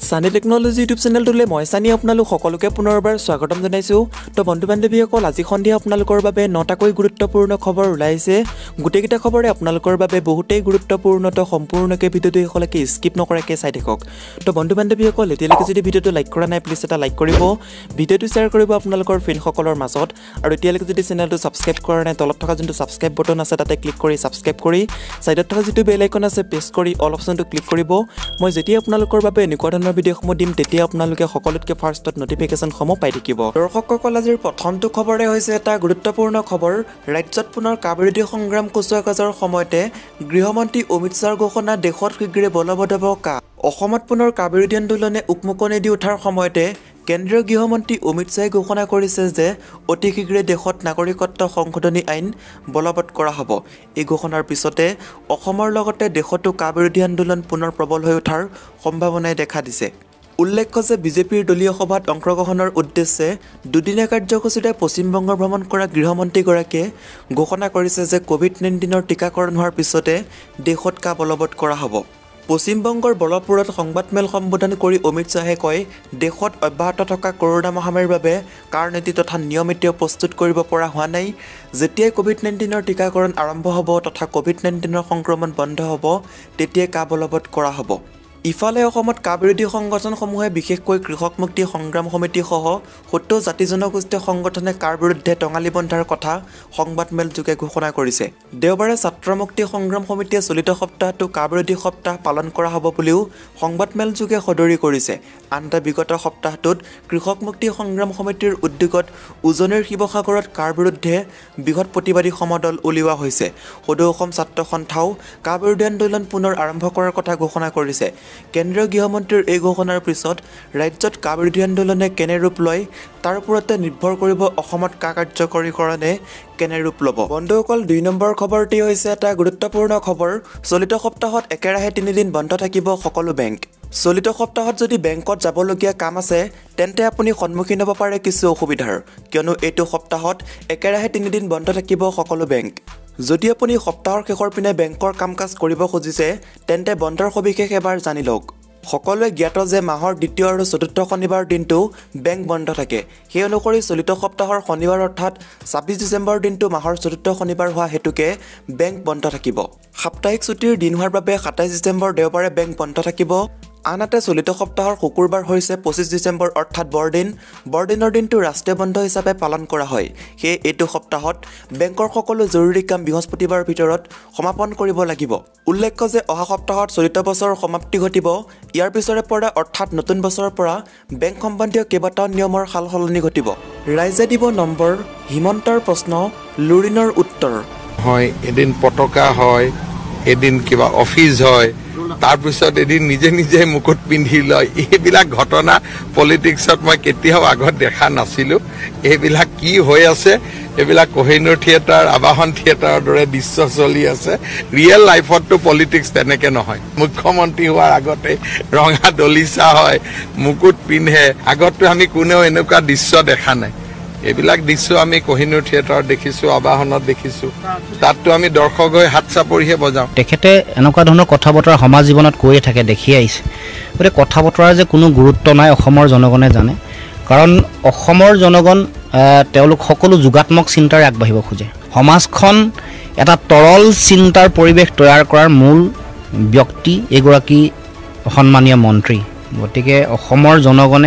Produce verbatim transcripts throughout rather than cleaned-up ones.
সানি technology YouTube চেনেলটোলৈ মই সানি আপোনালোক সকলোকে পুনৰবাৰ স্বাগতম জনাইছো। তো বন্ধু বান্ধৱীসকল আজি সন্ধিয়া আপোনালোকৰ বাবে নটাকৈ গুৰুত্বপূৰ্ণ খবৰ ওলাইছে। গোটেইকেইটা খবৰে আপোনালোকৰ বাবে বহুতেই গুৰুত্বপূৰ্ণ। তো সম্পূৰ্ণকৈ ভিডিঅ'টো সকলোকে স্কিপ নকৰাকৈ চাই থাকক। তো বন্ধু বান্ধৱীসকল এতিয়ালৈকে যদি ভিডিঅ'টো লাইক কৰা নাই প্লিজ এটা লাইক কৰিব, ভিডিঅ'টো শ্বেয়াৰ কৰিব আপোনালোকৰ ফ্ৰেণ্ডসকলৰ মাজত, আৰু এতিয়ালৈকে যদি চেনেলটো ছাবস্ক্ৰাইব কৰা নাই তলত থকা যোনটো ছাবস্ক্ৰাইব বটন আছে তাতে ক্লিক কৰি ছাবস্ক্ৰাইব কৰি সাইডত থকা যিটো বেল আইকন আছে প্ৰেছ কৰি অল অপশ্যনটো ক্লিক কৰিব। মই যেতিয়া আপোনালোকৰ বাবে এনেকুৱা ধৰণৰ ভিডিঅ'সমূহ দিম তেতিয়া আপোনালোকে সকলোতকৈ ফাৰ্ষ্টত নটিফিকেশ্যনসমূহ পাই থাকিব। দৰ্শকসকল আজিৰ প্ৰথমটো খবৰে হৈছে এটা গুৰুত্বপূৰ্ণ খবৰ। ৰাজ্যত পুনৰ কাবিৰোধী সংগ্ৰাম কুচকাৱাজৰ সময়তে গৃহমন্ত্ৰী অমিত শ্বাহৰ ঘোষণা দেশত শীঘ্ৰে বলবৎ হ'ব কা। অসমত পুনৰ কাবিৰোধী আন্দোলনে উকমুকনি দি উঠাৰ সময়তে কেন্দ্ৰীয় গৃহমন্ত্ৰী অমিত শ্বাহে ঘোষণা কৰিছে যে অতি শীঘ্ৰে দেশত নাগৰিকত্ব সংশোধনী আইন বলবৎ কৰা হ'ব। এই ঘোষণাৰ পিছতে অসমৰ লগতে দেশতো কাবিৰোধী আন্দোলন পুনৰ প্ৰবল হৈ উঠাৰ সম্ভাৱনাই দেখা দিছে। উল্লেখ্য যে বিজেপিৰ দলীয় সভাত অংশগ্ৰহণৰ উদ্দেশ্যে দুদিনীয়া কাৰ্যসূচীৰে পশ্চিমবংগ ভ্ৰমণ কৰা গৃহমন্ত্ৰীগৰাকীয়ে ঘোষণা কৰিছে যে কোভিড নাইণ্টিনৰ টীকাকৰণ হোৱাৰ পিছতে দেশত কা বলবৎ কৰা হ'ব। পশ্চিমবংগৰ বলপুৰত সংবাদমেল সম্বোধন কৰি অমিত শ্বাহে কয়, দেশত অব্যাহত থকা কৰোনা মহামাৰীৰ বাবে কাৰনীতি তথা নিয়ম এতিয়াও প্ৰস্তুত কৰিব পৰা হোৱা নাই। যেতিয়াই কোভিড নাইণ্টিনৰ টীকাকৰণ আৰম্ভ হ'ব তথা কোভিড নাইণ্টিনৰ সংক্ৰমণ বন্ধ হ'ব তেতিয়াই কা বলবৎ কৰা হ'ব। ইফালে অসমত কাবিৰোধী সংগঠনসমূহে বিশেষকৈ কৃষক মুক্তি সংগ্ৰাম সমিতিসহ সত্তৰ জাতি জনগোষ্ঠীয় সংগঠনে কাৰ বিৰুদ্ধে টঙালি বন্ধাৰ কথা সংবাদমেলযোগে ঘোষণা কৰিছে। দেওবাৰে ছাত্ৰ মুক্তি সংগ্ৰাম সমিতিয়ে চলিত সপ্তাহটো কাবিৰোধী সপ্তাহ পালন কৰা হ'ব বুলিও সংবাদমেলযোগে সদৰি কৰিছে। আনহাতে বিগত সপ্তাহটোত কৃষক মুক্তি সংগ্ৰাম সমিতিৰ উদ্যোগত উজনিৰ শিৱসাগৰত কাৰ বিৰুদ্ধে বৃহৎ প্ৰতিবাদী সমদল উলিওৱা হৈছে। সদৌ অসম ছাত্ৰ সন্থাও কাবিৰোধী আন্দোলন পুনৰ আৰম্ভ কৰাৰ কথা ঘোষণা কৰিছে। কেন্দ্ৰীয় গৃহমন্ত্ৰীৰ এই ঘোষণাৰ পিছত ৰাজ্যত কাবিৰোধী আন্দোলনে কেনে ৰূপ লয় তাৰ ওপৰতে নিৰ্ভৰ কৰিব অসমত কা কাৰ্যকৰীকৰণে কেনে ৰূপ ল'ব। বন্ধুসকল দুই নম্বৰ খবৰটি হৈছে এটা গুৰুত্বপূৰ্ণ খবৰ। চলিত সপ্তাহত একেৰাহে তিনিদিন বন্ধ থাকিব সকলো বেংক। চলিত সপ্তাহত যদি বেংকত যাবলগীয়া কাম আছে তেন্তে আপুনি সন্মুখীন হ'ব পাৰে কিছু অসুবিধাৰ, কিয়নো এইটো সপ্তাহত একেৰাহে তিনিদিন বন্ধ থাকিব সকলো বেংক। যদি আপুনি সপ্তাহৰ শেষৰ পিনে বেংকৰ কাম কাজ কৰিব খুজিছে তেন্তে বন্ধৰ সবিশেষ এবাৰ জানি লওক। সকলোৱে জ্ঞাত যে মাহৰ দ্বিতীয় আৰু চতুৰ্থ শনিবাৰ দিনটো বেংক বন্ধ থাকে। সেই অনুসৰি চলিত সপ্তাহৰ শনিবাৰ অৰ্থাৎ ছাব্বিছ ডিচেম্বৰ দিনটো মাহৰ চতুৰ্থ শনিবাৰ হোৱা হেতুকে বেংক বন্ধ থাকিব। সাপ্তাহিক ছুটিৰ দিন হোৱাৰ বাবে সাতাইছ ডিচেম্বৰ দেওবাৰে বেংক বন্ধ থাকিব। আনহাতে চলিত সপ্তাহৰ শুকুৰবাৰ হৈছে পঁচিছ ডিচেম্বৰ অৰ্থাৎ বৰদিন। বৰদিনৰ দিনটো ৰাষ্ট্ৰীয় বন্ধ হিচাপে পালন কৰা হয়। সেয়ে এইটো সপ্তাহত বেংকৰ সকলো জৰুৰী কাম বৃহস্পতিবাৰৰ ভিতৰত সমাপন কৰিব লাগিব। উল্লেখ্য যে অহা সপ্তাহত চলিত বছৰৰ সমাপ্তি ঘটিব। ইয়াৰ পিছৰে পৰা অৰ্থাৎ নতুন বছৰৰ পৰা বেংক সম্বন্ধীয় কেইবাটাও নিয়মৰ সাল সলনি ঘটিব। ৰাইজে দিব নম্বৰ, হিমন্তৰ প্ৰশ্ন, লুৰিনৰ উত্তৰ। হয়, এদিন পতাকা হয়, এদিন কিবা অফিচ হয়, তাৰপিছত এদিন নিজে নিজে মুকুট পিন্ধি লয়। এইবিলাক ঘটনা পলিটিক্সত মই কেতিয়াও আগত দেখা নাছিলোঁ। এইবিলাক কি হৈ আছে, এইবিলাক কোহিনুৰ থিয়েটাৰ, আবাহন থিয়েটাৰৰ দৰে দৃশ্য চলি আছে। ৰিয়েল লাইফততো পলিটিক্স তেনেকে নহয়। মুখ্যমন্ত্ৰী হোৱাৰ আগতে ৰঙা দলিচা হয়, মুকুট পিন্ধে। আগততো আমি কোনেও এনেকুৱা দৃশ্য দেখা নাই। এইবিলাক দৃশ্য আমি কোহিনুৰ থিয়েটাৰত দেখিছোঁ, আবাহনত দেখিছোঁ। তাততো আমি দৰ্শক হৈ হাত চাপৰিহে বজাওঁ। তেখেতে এনেকুৱা ধৰণৰ কথা বতৰা সমাজ জীৱনত কৈয়ে থাকে, দেখি আহিছে। গতিকে কথা বতৰাৰ যে কোনো গুৰুত্ব নাই অসমৰ জনগণে জানে, কাৰণ অসমৰ জনগণ তেওঁলোক সকলো যোগাত্মক চিন্তাৰে আগবাঢ়িব খোজে। সমাজখন এটা তৰল চিন্তাৰ পৰিৱেশ তৈয়াৰ কৰাৰ মূল ব্যক্তি এগৰাকী সন্মানীয় মন্ত্ৰী। গতিকে অসমৰ জনগণে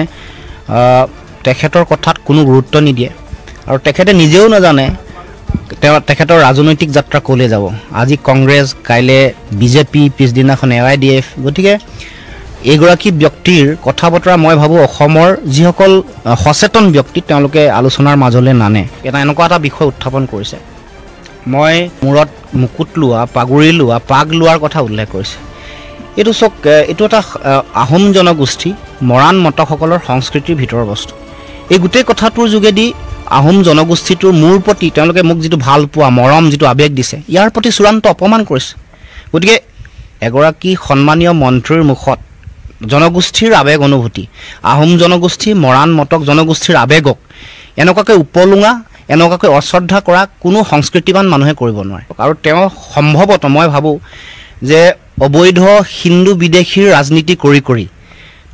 তেখেতৰ কথাত কোনো গুৰুত্ব নিদিয়ে, আৰু তেখেতে নিজেও নাজানে তেওঁ তেখেতৰ ৰাজনৈতিক যাত্ৰা ক'লৈ যাব। আজি কংগ্ৰেছ, কাইলৈ বিজেপি, পিছদিনাখন এ আই ডি এফ। গতিকে এইগৰাকী ব্যক্তিৰ কথা বতৰা মই ভাবোঁ অসমৰ যিসকল সচেতন ব্যক্তি তেওঁলোকে আলোচনাৰ মাজলৈ নানে। এটা এনেকুৱা এটা বিষয় উত্থাপন কৰিছে, মই মূৰত মুকুট লোৱা, পাগুৰি লোৱা, পাগ লোৱাৰ কথা উল্লেখ কৰিছে। এইটো চক এইটো এটা আহোম জনগোষ্ঠী মৰাণ মটকসকলৰ সংস্কৃতিৰ ভিতৰৰ বস্তু। এই গোটেই কথাটোৰ যোগেদি আহোম জনগোষ্ঠীটোৰ মোৰ প্ৰতি তেওঁলোকে মোক যিটো ভাল পোৱা মৰম যিটো আৱেগ দিছে ইয়াৰ প্ৰতি চূড়ান্ত অপমান কৰিছে। গতিকে এগৰাকী সন্মানীয় মন্ত্ৰীৰ মুখত জনগোষ্ঠীৰ আৱেগ অনুভূতি, আহোম জনগোষ্ঠী মৰাণ মটক জনগোষ্ঠীৰ আৱেগক এনেকুৱাকৈ উপলুঙা, এনেকুৱাকৈ অশ্ৰদ্ধা কৰা কোনো সংস্কৃতিবান মানুহে কৰিব নোৱাৰে। আৰু তেওঁ সম্ভৱতঃ মই ভাবোঁ যে অবৈধ হিন্দু বিদেশীৰ ৰাজনীতি কৰি কৰি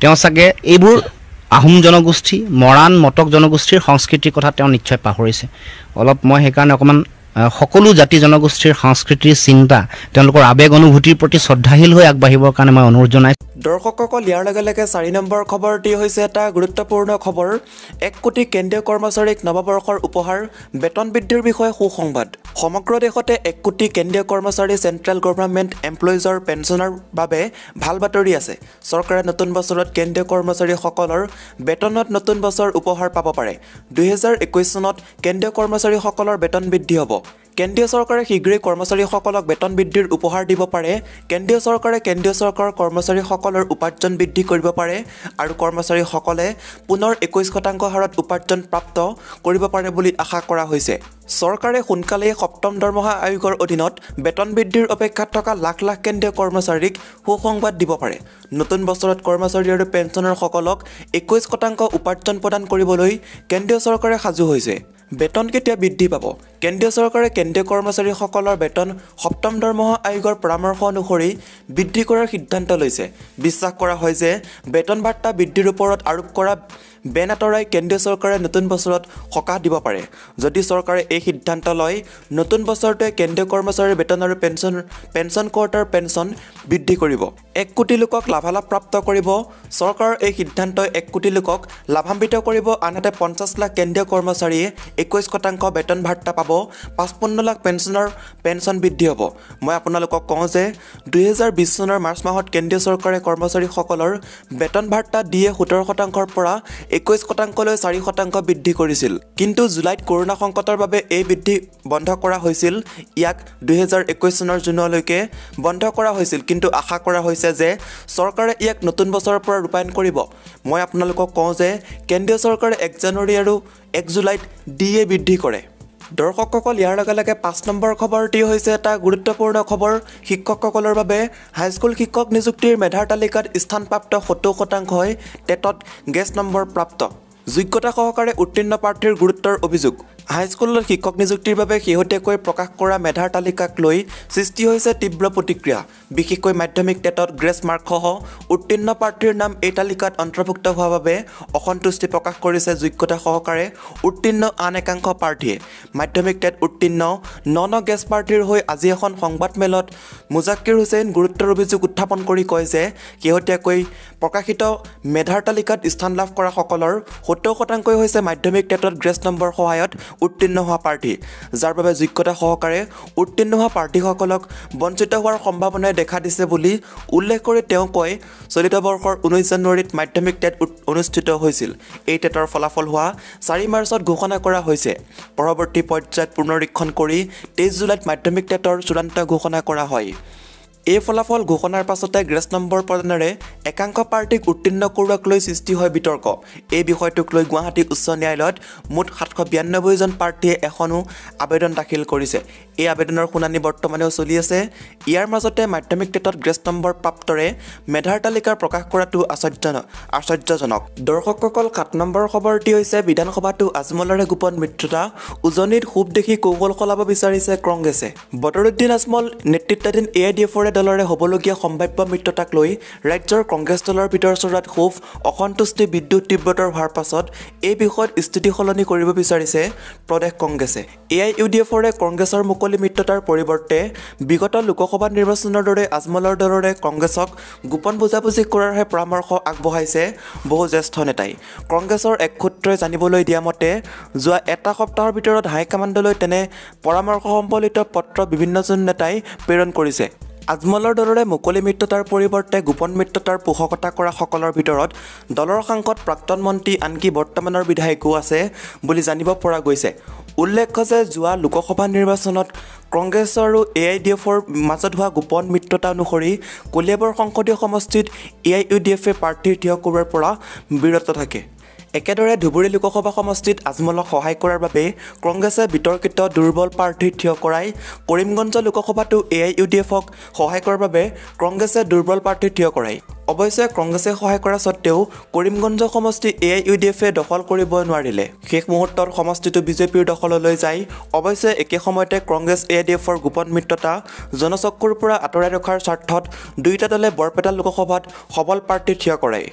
তেওঁ চাগে এইবোৰ আহোম জনগোষ্ঠী মৰাণ মটক জনগোষ্ঠীৰ সংস্কৃতিৰ কথা তেওঁ নিশ্চয় পাহৰিছে অলপ মই সেইকাৰণে অকণমান সকলো জাতি জনগোষ্ঠীৰ সংস্কৃতিৰ চিন্তা তেওঁলোকৰ আবেগ অনুভূতিৰ প্ৰতি শ্ৰদ্ধাশীল হৈ আগবাঢ়িবৰ কাৰণে মই অনুৰোধ জনাইছোঁ দৰ্শকসকল ইয়াৰ লগে লগে চাৰি নম্বৰ খবৰটি হৈছে এটা গুৰুত্বপূৰ্ণ খবৰ এক কোটি কেন্দ্ৰীয় কৰ্মচাৰীক নৱবৰ্ষৰ উপহাৰ বেতন বৃদ্ধিৰ বিষয়ে সুসংবাদ সমগ্ৰ দেশতে এক কোটি কেন্দ্ৰীয় কৰ্মচাৰী চেণ্ট্ৰেল গভৰ্ণমেণ্ট এমপ্লয়িজৰ পেঞ্চনৰ বাবে ভাল বাতৰি আছে চৰকাৰে নতুন বছৰত কেন্দ্ৰীয় কৰ্মচাৰীসকলৰ বেতনত নতুন বছৰ উপহাৰ পাব পাৰে দুহেজাৰ একৈছ চনত কেন্দ্ৰীয় কৰ্মচাৰীসকলৰ বেতন বৃদ্ধি হ'ব কেন্দ্ৰীয় চৰকাৰে শীঘ্ৰেই কৰ্মচাৰীসকলক বেতন বৃদ্ধিৰ উপহাৰ দিব পাৰে কেন্দ্ৰীয় চৰকাৰে কেন্দ্ৰীয় চৰকাৰৰ কৰ্মচাৰীসকলৰ উপাৰ্জন বৃদ্ধি কৰিব পাৰে আৰু কৰ্মচাৰীসকলে পুনৰ একৈছ শতাংশ হাৰত উপাৰ্জন প্ৰাপ্ত কৰিব পাৰে বুলি আশা কৰা হৈছে চৰকাৰে সোনকালেই সপ্তম দৰমহা আয়োগৰ অধীনত বেতন বৃদ্ধিৰ অপেক্ষাত থকা লাখ লাখ কেন্দ্ৰীয় কৰ্মচাৰীক সুসংবাদ দিব পাৰে নতুন বছৰত কৰ্মচাৰী আৰু পেঞ্চনাৰসকলক একৈছ শতাংশ উপাৰ্জন প্ৰদান কৰিবলৈ কেন্দ্ৰীয় চৰকাৰে সাজু হৈছে বেতন কেতিয়া বৃদ্ধি পাব কেন্দ্ৰীয় চৰকাৰে কেন্দ্ৰীয় কৰ্মচাৰীসকলৰ বেতন সপ্তম দৰমহা আয়োগৰ পৰামৰ্শ অনুসৰি বৃদ্ধি কৰাৰ সিদ্ধান্ত লৈছে বিশ্বাস কৰা হয় যে বেতন ভাত্তা বৃদ্ধিৰ ওপৰত আৰোপ কৰা বেন আঁতৰাই কেন্দ্ৰীয় চৰকাৰে নতুন বছৰত সকাহ দিব পাৰে যদি চৰকাৰে এই সিদ্ধান্ত লয় নতুন বছৰটোৱে কেন্দ্ৰীয় কৰ্মচাৰীৰ বেতন আৰু পেঞ্চন পেঞ্চন কোৱাৰ্টাৰ পেঞ্চন বৃদ্ধি কৰিব এক কোটি লোকক লাভালাভ প্ৰাপ্ত কৰিব চৰকাৰৰ এই সিদ্ধান্তই এক কোটি লোকক লাভান্বিত কৰিব আনহাতে পঞ্চাছ লাখ কেন্দ্ৰীয় কৰ্মচাৰীয়ে একৈছ শতাংশ বেতন ভাত্তা পাব পঁচপন্ন লাখ পেঞ্চনৰ পেঞ্চন বৃদ্ধি হ'ব মই আপোনালোকক কওঁ যে দুহেজাৰ বিছ চনৰ মাৰ্চ মাহত কেন্দ্ৰীয় চৰকাৰে কৰ্মচাৰীসকলৰ বেতন ভাত্তা দিয়ে সোতৰ শতাংশৰ পৰা একৈছ শতাংশলৈ চাৰি শতাংশ বৃদ্ধি কৰিছিল কিন্তু জুলাইত কৰোনা সংকটৰ বাবে এই বৃদ্ধি বন্ধ কৰা হৈছিল ইয়াক দুহেজাৰ একৈছ চনৰ জুনলৈকে বন্ধ কৰা হৈছিল কিন্তু আশা কৰা হৈছে যে চৰকাৰে ইয়াক নতুন বছৰৰ পৰা ৰূপায়ণ কৰিব মই আপোনালোকক কওঁ যে কেন্দ্ৰীয় চৰকাৰে এক জানুৱাৰী আৰু এক জুলাইত ডিএ বৃদ্ধি কৰে দৰ্শকসকল ইয়াৰ লগে লগে পাঁচ নম্বৰ খবৰটি হৈছে এটা গুৰুত্বপূৰ্ণ খবৰ শিক্ষকসকলৰ বাবে হাইস্কুল শিক্ষক নিযুক্তিৰ মেধাৰ তালিকাত স্থানপ্ৰাপ্ত সত্তৰ শতাংশই টেটত গেছ নম্বৰ প্ৰাপ্ত যোগ্যতা সহকাৰে উত্তীৰ্ণ প্ৰাৰ্থীৰ গুৰুত্বৰ অভিযোগ হাইস্কুলত শিক্ষক নিযুক্তিৰ বাবে শেহতীয়াকৈ প্ৰকাশ কৰা মেধাৰ তালিকাক লৈ সৃষ্টি হৈছে তীব্ৰ প্ৰতিক্ৰিয়া বিশেষকৈ মাধ্যমিক টেটত গ্ৰেছ মাৰ্কসহ উত্তীৰ্ণ প্ৰাৰ্থীৰ নাম এই তালিকাত অন্তৰ্ভুক্ত হোৱাৰ বাবে অসন্তুষ্টি প্ৰকাশ কৰিছে যোগ্যতা সহকাৰে উত্তীৰ্ণ আন একাংশ প্ৰাৰ্থীয়ে মাধ্যমিক টেট উত্তীৰ্ণ ন ন গেছ প্ৰাৰ্থীৰ হৈ আজি এখন সংবাদমেলত মুজাক্কিৰ হুছেইন গুৰুত্বৰ অভিযোগ উত্থাপন কৰি কয় যে শেহতীয়াকৈ প্ৰকাশিত মেধাৰ তালিকাত স্থান লাভ কৰা সকলৰ সত্তৰ শতাংশই হৈছে মাধ্যমিক টেটত গ্ৰেছ নম্বৰ সহায়ত উত্তীৰ্ণ হোৱা প্ৰাৰ্থী যাৰ বাবে যোগ্যতা সহকাৰে উত্তীৰ্ণ হোৱা প্ৰাৰ্থীসকলক বঞ্চিত হোৱাৰ সম্ভাৱনাই দেখা দিছে বুলি উল্লেখ কৰি তেওঁ কয় চলিত বৰ্ষৰ ঊনৈছ জানুৱাৰীত মাধ্যমিক টেট অনুষ্ঠিত হৈছিল এই টেটৰ ফলাফল হোৱা চাৰি মাৰ্চত ঘোষণা কৰা হৈছে পৰৱৰ্তী পৰ্যায়ত পুনৰীক্ষণ কৰি তেইছ জুলাইত মাধ্যমিক টেটৰ চূড়ান্ত ঘোষণা কৰা হয় এই ফলাফল ঘোষণাৰ পাছতে গ্ৰেছ নম্বৰ প্ৰদানেৰে একাংশ প্ৰাৰ্থীক উত্তীৰ্ণ কৰোৱাক লৈ সৃষ্টি হয় বিতৰ্ক এই বিষয়টোক লৈ গুৱাহাটী উচ্চ ন্যায়ালয়ত মুঠ সাতশ বিৰান্নব্বৈজন প্ৰাৰ্থীয়ে এখনো আবেদন দাখিল কৰিছে এই আবেদনৰ শুনানি বৰ্তমানেও চলি আছে ইয়াৰ মাজতে মাধ্যমিক টেটত গ্ৰেছ নম্বৰ প্ৰাপ্তৰে মেধাৰ তালিকা প্ৰকাশ কৰাটো আশ্চৰ্যজনক আশ্চৰ্যজনক দৰ্শকসকল সাত নম্বৰ খবৰটি হৈছে বিধানসভাতো আজমলৰে গোপন মিত্ৰতা উজনিত খুব দেখি কৌশল সলাব বিচাৰিছে কংগ্ৰেছে বদৰুদ্দিন আজমল নেতৃত্বাধীন এ আই ডি এফৰ দলৰে হ'বলগীয়া সম্ভাৱ্য মিত্ৰতাক লৈ ৰাজ্যৰ কংগ্ৰেছ দলৰ ভিতৰচৰাত ক্ষোভ অসন্তুষ্টি বিদ্যুৎ তীব্ৰতৰ হোৱাৰ পাছত এই বিষয়ত স্থিতি সলনি কৰিব বিচাৰিছে প্ৰদেশ কংগ্ৰেছে এ আই ইউ ডি এফৰে কংগ্ৰেছৰ মুকলি মিত্ৰতাৰ পৰিৱৰ্তে বিগত লোকসভা নিৰ্বাচনৰ দৰে আজমলৰ দলৰে কংগ্ৰেছক গোপন বুজাবুজি কৰাৰহে পৰামৰ্শ আগবঢ়াইছে বহু জ্যেষ্ঠ নেতাই কংগ্ৰেছৰ এক সূত্ৰই জানিবলৈ দিয়া মতে যোৱা এটা সপ্তাহৰ ভিতৰত হাইকমাণ্ডলৈ তেনে পৰামৰ্শ সম্বলিত পত্ৰ বিভিন্নজন নেতাই প্ৰেৰণ কৰিছে আজমলৰ দলৰে মুকলি মিত্ৰতাৰ পৰিৱৰ্তে গোপন মিত্ৰতাৰ পোষকতা কৰা সকলৰ ভিতৰত দলৰ সাংসদ প্ৰাক্তন মন্ত্ৰী আনকি বৰ্তমানৰ বিধায়কো আছে বুলি জানিব পৰা গৈছে উল্লেখ্য যে যোৱা লোকসভা নিৰ্বাচনত কংগ্ৰেছ আৰু এ আই ডি এফৰ মাজত হোৱা গোপন মিত্ৰতা অনুসৰি কলিয়াবৰ সংসদীয় সমষ্টিত এ আই ইউ ডি এফে প্ৰাৰ্থী থিয় কৰোৱাৰ পৰা বিৰত থাকে একেদৰে ধুবুৰী লোকসভা সমষ্টিত আজমলক সহায় কৰাৰ বাবে কংগ্ৰেছে বিতৰ্কিত দুৰ্বল প্ৰাৰ্থী থিয় কৰাই কৰিমগঞ্জ লোকসভাতো এ আই ইউ ডি এফক সহায় কৰাৰ বাবে কংগ্ৰেছে দুৰ্বল প্ৰাৰ্থী থিয় কৰাই অৱশ্যে কংগ্ৰেছে সহায় কৰা সত্ত্বেও কৰিমগঞ্জ সমষ্টি এ আই ইউ ডি এফে দখল কৰিব নোৱাৰিলে শেষ মুহূৰ্তত সমষ্টিটো বিজেপিৰ দখললৈ যায় অৱশ্যে একে সময়তে কংগ্ৰেছ এ আই ডি এফৰ গোপন মিত্ৰতা জনচকুৰ পৰা আঁতৰাই ৰখাৰ স্বাৰ্থত দুয়োটা দলে বৰপেটা লোকসভাত সবল প্ৰাৰ্থী থিয় কৰে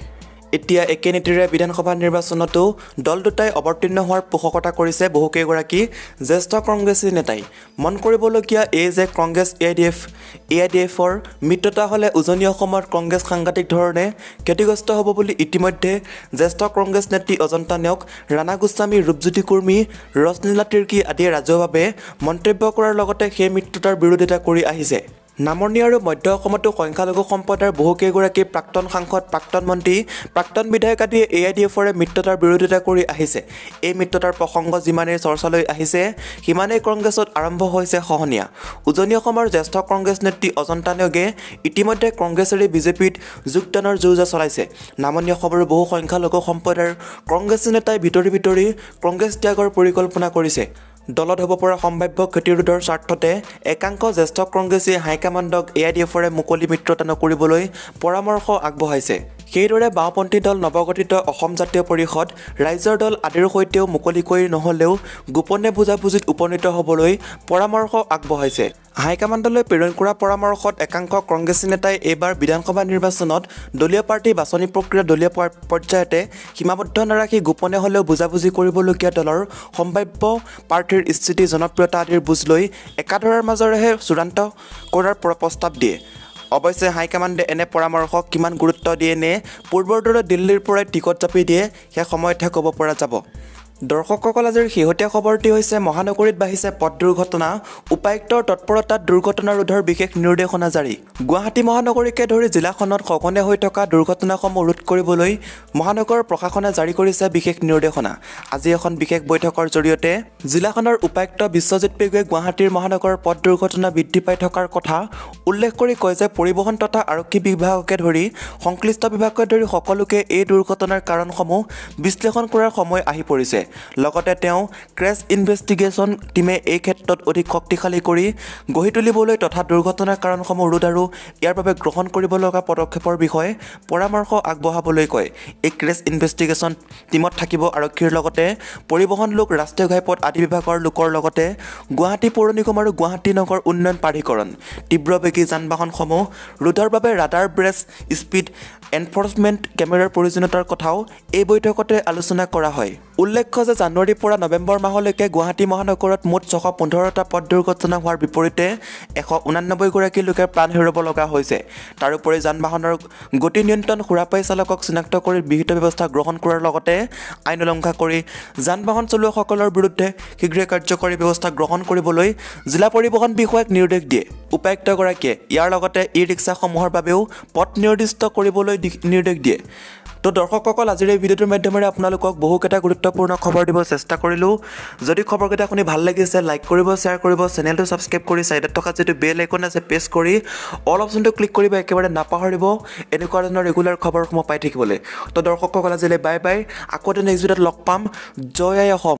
এতিয়া একে নীতিৰে বিধানসভা নিৰ্বাচনতো দল দুটাই অৱতীৰ্ণ হোৱাৰ পোষকতা কৰিছে বহুকেইগৰাকী জ্যেষ্ঠ কংগ্ৰেছী নেতাই। মন কৰিবলগীয়া এই যে Congress A I D F A I D এফৰ মিত্ৰতা হ'লে উজনি অসমত কংগ্ৰেছ সাংঘাতিক ধৰণে ক্ষতিগ্ৰস্ত হ'ব বুলি ইতিমধ্যে জ্যেষ্ঠ কংগ্ৰেছ নেত্ৰী অজন্তা নেওগ, ৰাণা গোস্বামী, ৰূপজ্যোতি কুৰ্মী, ৰজনীলা তিৰ্কী আদিয়ে ৰাজহুৱাভাৱে মন্তব্য কৰাৰ লগতে সেই মিত্ৰতাৰ বিৰোধিতা কৰি আহিছে। নামনি আৰু মধ্য অসমতো সংখ্যালঘু সম্প্ৰদায়ৰ বহুকেইগৰাকী প্ৰাক্তন সাংসদ, প্ৰাক্তন মন্ত্ৰী, প্ৰাক্তন বিধায়ক আদিয়ে এ আই ডি এফৰে মিত্ৰতাৰ বিৰোধিতা কৰি আহিছে। এই মিত্ৰতাৰ প্ৰসংগ যিমানেই চৰ্চালৈ আহিছে সিমানেই কংগ্ৰেছত আৰম্ভ হৈছে খহনীয়া। উজনি অসমৰ জ্যেষ্ঠ কংগ্ৰেছ নেত্ৰী অজন্তা নেওগে ইতিমধ্যে কংগ্ৰেছ এৰি বিজেপিত যোগদানৰ যো-জা চলাইছে। নামনি অসমৰ বহু সংখ্যালঘু সম্প্ৰদায়ৰ কংগ্ৰেছী নেতাই ভিতৰি ভিতৰি কংগ্ৰেছ ত্যাগৰ পৰিকল্পনা কৰিছে। দলত হ'ব পৰা সম্ভাৱ্য ক্ষতিৰোধৰ স্বাৰ্থতে একাংশ জ্যেষ্ঠ কংগ্ৰেছী হাইকমাণ্ডক এ আই ডি এফৰে মুকলি মিত্ৰতা নকৰিবলৈ পৰামৰ্শ আগবঢ়াইছে। সেইদৰে বাওঁপন্থী দল, নৱগঠিত অসম জাতীয় পৰিষদ, ৰাইজৰ দল আদিৰ সৈতেও মুকলিকৈ নহ'লেও গোপনে বুজাবুজিত উপনীত হ'বলৈ পৰামৰ্শ আগবঢ়াইছে। হাইকমাণ্ডলৈ প্ৰেৰণ কৰা পৰামৰ্শত একাংশ কংগ্ৰেছী নেতাই এইবাৰ বিধানসভা নিৰ্বাচনত দলীয় প্ৰাৰ্থী বাছনি প্ৰক্ৰিয়া দলীয় পৰ্যায়তে সীমাবদ্ধ নাৰাখি গোপনে হ'লেও বুজাবুজি কৰিবলগীয়া দলৰ সম্ভাৱ্য প্ৰাৰ্থীৰ স্থিতি, জনপ্ৰিয়তা আদিৰ বুজ লৈ একাধাৰৰ মাজেৰেহে চূড়ান্ত কৰাৰ প্ৰস্তাৱ দিয়ে। অৱশ্যে হাইকমাণ্ডে এনে পৰামৰ্শক কিমান গুৰুত্ব দিয়ে নে পূৰ্বৰ দৰে দিল্লীৰ পৰাই টিকট জাপি দিয়ে সেই সময়তহে ক'ব পৰা যাব। দৰ্শকসকল, আজিৰ শেহতীয়া খবৰটি হৈছে মহানগৰীত বাঢ়িছে পথ দুৰ্ঘটনা, উপায়ুক্তৰ তৎপৰতাত দুৰ্ঘটনা ৰোধৰ বিশেষ নিৰ্দেশনা জাৰি। গুৱাহাটী মহানগৰীকে ধৰি জিলাখনত সঘনে হৈ থকা দুৰ্ঘটনাসমূহ ৰোধ কৰিবলৈ মহানগৰ প্ৰশাসনে জাৰি কৰিছে বিশেষ নিৰ্দেশনা। আজি এখন বিশেষ বৈঠকৰ জৰিয়তে জিলাখনৰ উপায়ুক্ত বিশ্বজিৎ পেগুৱে গুৱাহাটীৰ মহানগৰৰ পথ দুৰ্ঘটনা বৃদ্ধি পাই থকাৰ কথা উল্লেখ কৰি কয় যে পৰিবহণ তথা আৰক্ষী বিভাগকে ধৰি সংশ্লিষ্ট বিভাগকে ধৰি সকলোকে এই দুৰ্ঘটনাৰ কাৰণসমূহ বিশ্লেষণ কৰাৰ সময় আহি পৰিছে। লগতে তেওঁ ক্ৰেছ ইনভেষ্টিগেশ্যন টীমে এই ক্ষেত্ৰত অধিক শক্তিশালী কৰি গঢ়ি তুলিবলৈ তথা দুৰ্ঘটনাৰ কাৰণসমূহ ৰোধ আৰু ইয়াৰ বাবে গ্ৰহণ কৰিব লগা পদক্ষেপৰ বিষয়ে পৰামৰ্শ আগবঢ়াবলৈ কয়। এই ক্ৰেছ ইনভেষ্টিগেশ্যন টীমত থাকিব আৰক্ষীৰ লগতে পৰিবহণ লোক, ৰাষ্ট্ৰীয় ঘাইপথ আদি বিভাগৰ লোকৰ লগতে গুৱাহাটী পৌৰ নিগম আৰু গুৱাহাটী নগৰ উন্নয়ন প্ৰাধিকৰণ। তীব্ৰবেগী যান বাহনসমূহ ৰোধৰ বাবে ৰাডাৰ, ব্ৰেছ, স্পীড এনফৰ্চমেণ্ট কেমেৰাৰ প্ৰয়োজনীয়তাৰ কথাও এই বৈঠকতে আলোচনা কৰা হয়। উল্লেখ্য যে জানুৱাৰীৰ পৰা নৱেম্বৰ মাহলৈকে গুৱাহাটী মহানগৰত মুঠ ছশ পোন্ধৰটা পথ দুৰ্ঘটনা হোৱাৰ বিপৰীতে এশ ঊনানব্বৈগৰাকী লোকে প্ৰাণ হেৰুৱাব লগা হৈছে। তাৰোপৰি যান বাহনৰ গতি নিয়ন্ত্ৰণ, সুৰাপাই চালকক চিনাক্ত কৰি বিহিত ব্যৱস্থা গ্ৰহণ কৰাৰ লগতে আইন উলংঘা কৰি যান বাহন চলোৱাসকলৰ বিৰুদ্ধে শীঘ্ৰে কাৰ্যকৰী ব্যৱস্থা গ্ৰহণ কৰিবলৈ জিলা পৰিবহণ বিষয়াক নিৰ্দেশ দিয়ে উপায়ুক্তগৰাকীয়ে। ইয়াৰ লগতে ই ৰিক্সাসমূহৰ বাবেও পথ নিৰ্দিষ্ট কৰিবলৈ নিৰ্দেশ দিয়ে। তো দৰ্শকসকল, আজিৰ এই ভিডিঅ'টোৰ মাধ্যমেৰে আপোনালোকক বহুকেইটা গুৰুত্বপূৰ্ণ খবৰ দিব চেষ্টা কৰিলোঁ। যদি খবৰকেইটা শুনি ভাল লাগিছে লাইক কৰিব, শ্বেয়াৰ কৰিব, চেনেলটো ছাবস্ক্ৰাইব কৰি ছাইডত থকা যিটো বেল আইকন আছে প্ৰেছ কৰি অল অপশ্যনটো ক্লিক কৰিব একেবাৰে নাপাহৰিব এনেকুৱা ধৰণৰ ৰেগুলাৰ খবৰসমূহ পাই থাকিবলৈ। তো দৰ্শকসকল, আজিলৈ বাই বাই। আকৌ নেক্সট ভিডিঅ'ত লগ পাম। জয় আই অসম।